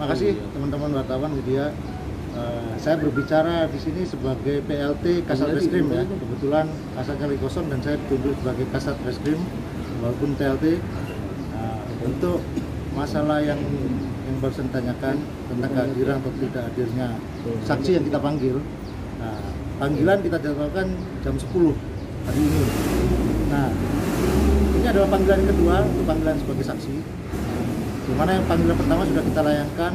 makasih teman-teman wartawan media. Saya berbicara di sini sebagai PLT Kasat Reskrim ya. Kebetulan kasatnya lagi kosong dan saya ditunjuk sebagai Kasat Reskrim walaupun PLT. Untuk masalah yang barusan tanyakan tentang kehadiran atau tidak hadirnya saksi yang kita panggil. Nah, panggilan kita jadwalkan jam 10 hari ini. Nah, ini adalah panggilan yang kedua untuk panggilan sebagai saksi. Di mana yang panggilan pertama sudah kita layangkan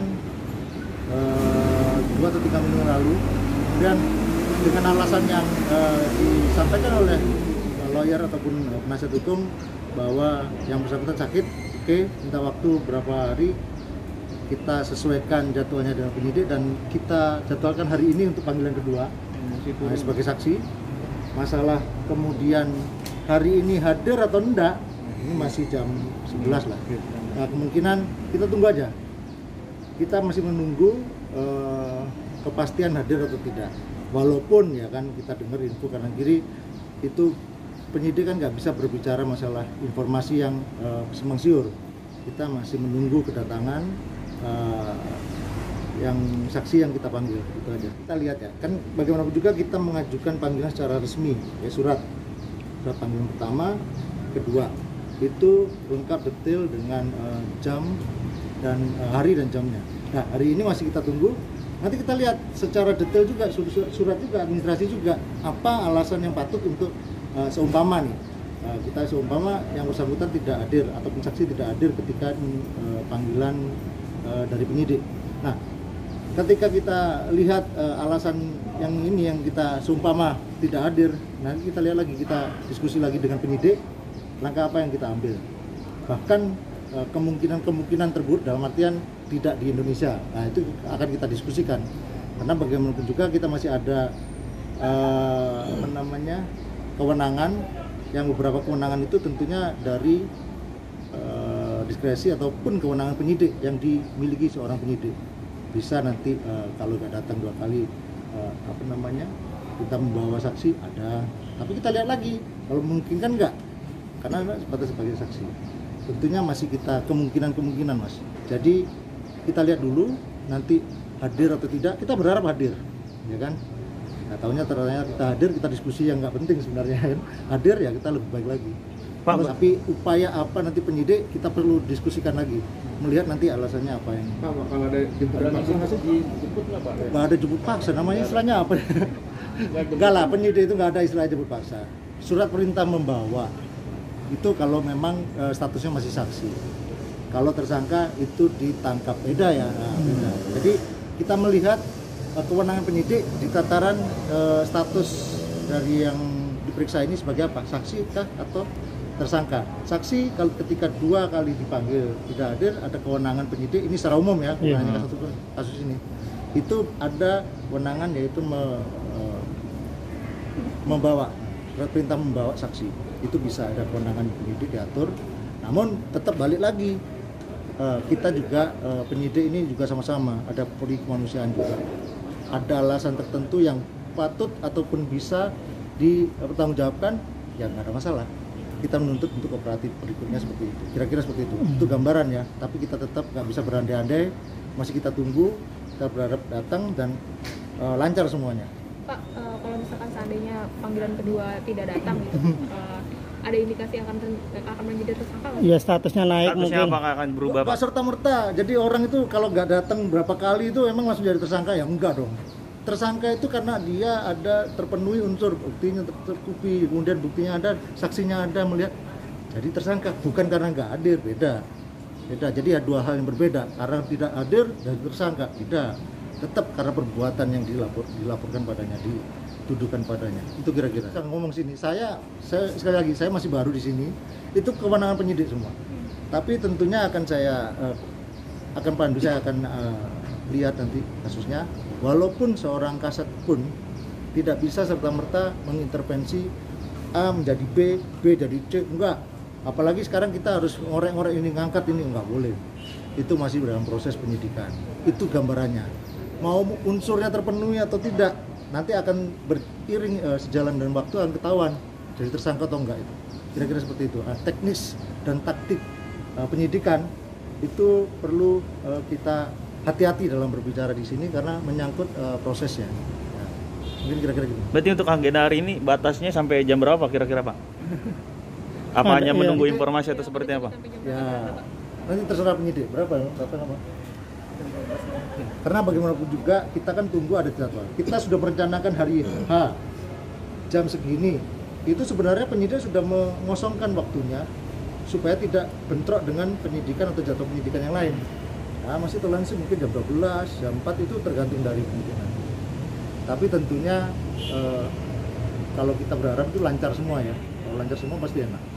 2 atau 3 minggu lalu. Kemudian dengan alasan yang disampaikan oleh lawyer ataupun penasihat hukum bahwa yang bersangkutan sakit, oke, minta waktu berapa hari, kita sesuaikan jadwalnya dengan penyidik dan kita jadwalkan hari ini untuk panggilan kedua sebagai saksi. Masalah kemudian hari ini hadir atau enggak, ini masih jam 11 lah. Nah, kemungkinan kita tunggu aja. Kita masih menunggu kepastian hadir atau tidak. Walaupun ya kan kita dengar info kanan kiri itu penyidik kan nggak bisa berbicara masalah informasi yang simpang siur. Kita masih menunggu kedatangan yang saksi yang kita panggil, itu aja. Kita lihat ya, kan bagaimanapun juga kita mengajukan panggilan secara resmi, ya surat panggilan pertama, kedua itu lengkap detail dengan jam dan hari dan jamnya. Nah, hari ini masih kita tunggu. Nanti kita lihat secara detail juga surat juga administrasi juga apa alasan yang patut untuk seumpama nih kita seumpama yang bersangkutan tidak hadir ataupun saksi tidak hadir ketika panggilan dari penyidik. Nah, ketika kita lihat alasan yang ini yang kita seumpama tidak hadir, nanti kita lihat lagi, kita diskusi lagi dengan penyidik langkah apa yang kita ambil. Bahkan kemungkinan terburuk dalam artian tidak di Indonesia. Nah, itu akan kita diskusikan. Karena bagaimanapun juga kita masih ada kewenangan, yang beberapa kewenangan itu tentunya dari diskresi ataupun kewenangan penyidik yang dimiliki seorang penyidik. Bisa nanti kalau nggak datang 2 kali kita membawa saksi ada, tapi kita lihat lagi kalau memungkinkan nggak, karena sebatas sebagai saksi tentunya masih kita kemungkinan Mas. Jadi kita lihat dulu nanti hadir atau tidak, kita berharap hadir ya kan. Nah, tahunya ternyata kita hadir, kita diskusi yang nggak penting sebenarnya kan. Hadir ya kita lebih baik lagi Pak. Tapi upaya apa nanti penyidik kita perlu diskusikan lagi, melihat nanti alasannya apa yang Pak, kalau ada jemputan langsung dijemput nggak Pak? Nggak ada jemput paksa, namanya istilahnya apa? Enggak lah, penyidik itu nggak ada istilah jemput paksa. Surat perintah membawa itu kalau memang statusnya masih saksi. Kalau tersangka itu ditangkap, beda ya. Nah, beda. Jadi kita melihat kewenangan penyidik di tataran status dari yang diperiksa ini sebagai apa? Saksi kah atau tersangka? Saksi kalau ketika 2 kali dipanggil tidak hadir, ada kewenangan penyidik ini secara umum ya, hanya kasus ini. Itu ada kewenangan yaitu membawa surat perintah membawa saksi. Itu bisa ada kewenangan penyidik diatur. Namun tetap balik lagi kita juga penyidik ini juga sama-sama ada poli kemanusiaan juga. Ada alasan tertentu yang patut ataupun bisa dipertanggungjawabkan, ya nggak ada masalah. Kita menuntut untuk kooperatif berikutnya seperti itu. Kira-kira seperti itu. Itu gambaran ya. Tapi kita tetap nggak bisa berandai-andai. Masih kita tunggu. Kita berharap datang dan lancar semuanya. Pak, kalau misalkan seandainya panggilan kedua tidak datang gitu, ada indikasi akan menjadi tersangka nggak? Iya, statusnya naik. Statusnya mungkin apakah akan berubah Pak? Serta-merta. Jadi orang itu kalau nggak datang berapa kali itu emang langsung jadi tersangka ya? Enggak dong. Tersangka itu karena dia ada terpenuhi unsur, buktinya tercukupi, kemudian buktinya ada, saksinya ada, melihat. Jadi tersangka, bukan karena nggak hadir, beda. Jadi ada 2 hal yang berbeda. Karena tidak hadir dan tersangka, tidak. Tetap karena perbuatan yang dilaporkan padanya, dituduhkan padanya. Itu kira-kira. Saya ngomong sini, saya sekali lagi saya masih baru di sini. Itu kewenangan penyidik semua. Tapi tentunya akan saya lihat nanti kasusnya. Walaupun seorang kasat pun tidak bisa serta-merta mengintervensi A menjadi B, B jadi C, enggak. Apalagi sekarang kita harus ngorek-ngorek ini, ngangkat ini, enggak boleh. Itu masih dalam proses penyidikan. Itu gambarannya. Mau unsurnya terpenuhi atau tidak, nanti akan beriring sejalan dan waktu akan ketahuan jadi tersangka atau enggak itu. Kira-kira seperti itu. Nah, teknis dan taktik penyidikan itu perlu kita hati-hati dalam berbicara di sini karena menyangkut prosesnya. Ya, mungkin kira-kira gitu. Berarti untuk agenda hari ini batasnya sampai jam berapa kira-kira Pak? Apa hanya menunggu itu- informasi atau seperti apa? Sampai jam Ya, berapa? nanti terserah penyidik berapa nama. Karena bagaimanapun juga kita kan tunggu ada jadwal. Kita sudah merencanakan hari H jam segini. Itu sebenarnya penyidik sudah mengosongkan waktunya supaya tidak bentrok dengan penyidikan atau jadwal penyidikan yang lain. Nah, masih toleransi mungkin jam 12, jam 4 itu tergantung dari penyidikan. Tapi tentunya kalau kita berharap itu lancar semua ya. Kalau lancar semua pasti enak.